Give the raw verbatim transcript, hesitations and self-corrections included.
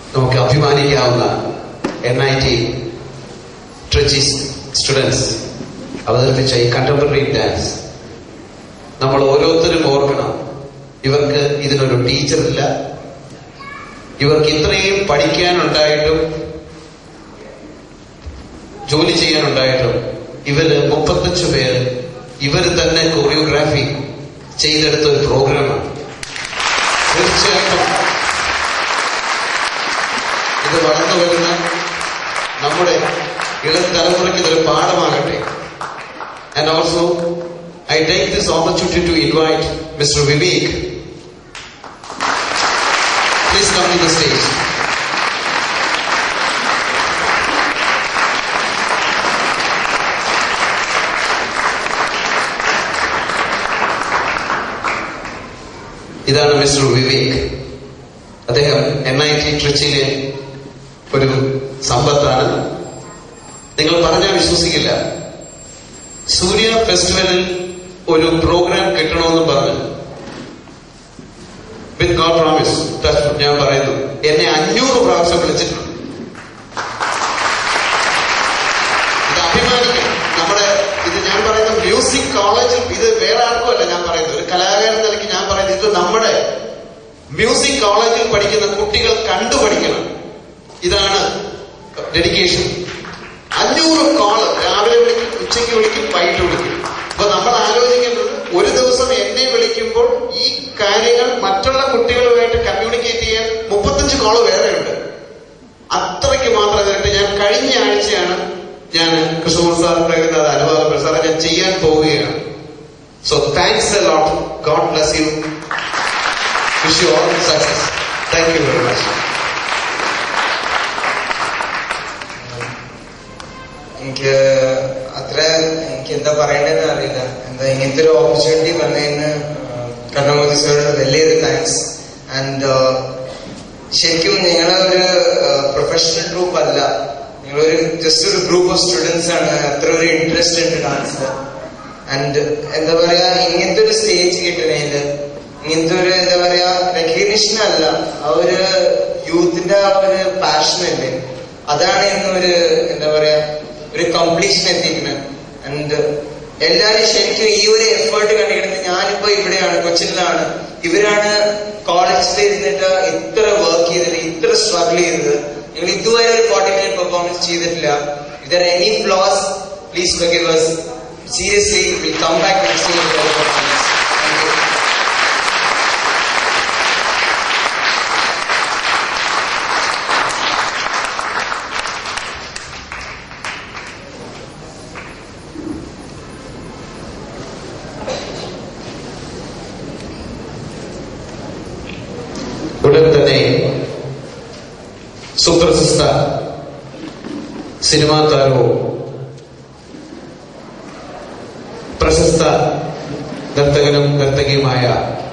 നമുക്ക് അഭിമാനിക്കാവുന്ന N I T Trichy students അവതരിപ്പിച്ച ഈ കണ്ടംപററി ഡാൻസ് നമ്മൾ ഓരോരുത്തരും ഓർക്കണം. ഇവർക്ക് ഇതിനൊരു ടീച്ചറില്ല. ഇവർക്ക് ഇത്രയും പഠിക്കാനുണ്ടായിട്ടും ജോലി ചെയ്യാനുണ്ടായിട്ടും ഇവര് മുപ്പത്തഞ്ചു പേര് ഇവര് തന്നെ കൊറിയോഗ്രാഫി ചെയ്തെടുത്ത ഒരു പ്രോഗ്രാമാണ്. തീർച്ചയായിട്ടും ഇത് വളർന്നു വരുന്ന നമ്മുടെ ഇളം തലമുറയ്ക്ക് ഇതൊരു പാഠമാകട്ടെ. And also I take this opportunity to invite mister Vivek. Please come to the stage. ഇതാണ് മിസ്റ്റർ വിവേക്. അദ്ദേഹം എൻ ഐ ടി ട്രിച്ചിയിലെ ഒരു സമ്പത്താണ്. നിങ്ങൾ പറഞ്ഞാൽ വിശ്വസിക്കില്ല. സൂര്യ ഫെസ്റ്റിവലിൽ ഒരു പ്രോഗ്രാം കിട്ടണമെന്ന് പറഞ്ഞു. വിത്ത് ഗോഡ് പ്രോമിസ് ഞാൻ പറയുന്നു, എന്നെ അഞ്ഞൂറ് പ്രാവശ്യം വിളിച്ചിട്ടുണ്ട്. ഇത് അഭിമാനിക്കണം. നമ്മുടെ ഇത് ഞാൻ പറയുന്ന മ്യൂസിക് കോളേജിൽ ഇത് വേറെ ആർക്കും അല്ല ഞാൻ പറയുന്നത്. ഒരു കലാകാരൻ നിലയ്ക്ക് ഞാൻ പറയുന്നത് ഇത് നമ്മുടെ മ്യൂസിക് കോളേജിൽ പഠിക്കുന്ന കുട്ടികൾ കണ്ടു പഠിക്കണം. ഇതാണ് ഡെഡിക്കേഷൻ. അഞ്ഞൂറ് കോള് രാവിലെ വിളിക്കും, ഉച്ചയ്ക്ക് വിളിക്കും, വൈകിട്ട് വിളിക്കും. അപ്പൊ നമ്മൾ ആലോചിക്കേണ്ടത്, ഒരു ദിവസം എന്നെ വിളിക്കുമ്പോൾ ഈ കാര്യങ്ങൾ മറ്റുള്ള കുട്ടികളുമായിട്ട് കമ്മ്യൂണിക്കേറ്റ് ചെയ്യാൻ മുപ്പത്തഞ്ച് കോള് വേറെയുണ്ട്. അത്രയ്ക്ക് മാത്രം ഇതിട്ട് ഞാൻ കഴിഞ്ഞ ആഴ്ചയാണ് ഞാൻ കൃഷ്ണമോഹൻ സാറിന്റെ അത് അനുവാദപ്പെട്ട സാറെ ഞാൻ ചെയ്യാൻ പോവുകയാണ്. So thanks a lot. God bless you. Wish you all success. Thank you very much. എനിക്ക് അത്ര എനിക്ക് എന്താ പറയേണ്ടതെന്ന് അറിയില്ല. എന്താ ഇങ്ങനത്തെ ഒരു ഓപ്പർച്യൂണിറ്റി വന്നതിന് കർണമൂർത്തി സാറിന് വലിയൊരു താങ്ക്സ്. ആൻഡ് ശരിക്കും നിങ്ങളൊരു പ്രൊഫഷണൽ ട്രൂപ്പ് അല്ല, നിങ്ങളൊരു ജസ്റ്റ് ഒരു ഗ്രൂപ്പ് ഓഫ് സ്റ്റുഡൻസ് ആണ്. അത്ര ഒരു ഇൻട്രസ്റ്റ് ഉണ്ട് ഡാൻസിൽ. ആൻഡ് എന്താ പറയാ, ഇങ്ങനത്തെ ഒരു സ്റ്റേജ് കിട്ടണേല് ഇങ്ങനത്തെ ഒരു എന്താ പറയാ റെക്കഗ്നിഷൻ അല്ല, ആ ഒരു യൂത്തിന്റെ ആ ഒരു പാഷൻ അല്ലേ, അതാണ് ഇന്നൊരു എന്താ പറയാ ഒരു കംപ്ലീഷൻ എത്തിക്കുന്നത്. ആൻഡ് എല്ലാരും ശരിക്കും ഈ ഒരു എഫേർട്ട് കണ്ടിരിക്കുന്നത്. ഞാനിപ്പോ ഇവിടെയാണ്, കൊച്ചിയിലാണ്. ഇവരാണ് കോളേജിൽ ഇരുന്നിട്ട് ഇത്ര വർക്ക് ചെയ്തത്, ഇത്ര സ്ട്രഗിൾ ചെയ്തത്. നിങ്ങൾ ഇതുവരെ ഒരു ഫോർട്ടി മിനിറ്റ് പെർഫോമൻസ് ചെയ്തിട്ടില്ല. If there any flaws please forgive us. Seriously, we'll come back next year with other performance. Thank you. ഉടൻ തന്നെ സുപ്രസിദ്ധ സിനിമാ താരവും പ്രശസ്ത നർത്തകനും നർത്തകിയുമായ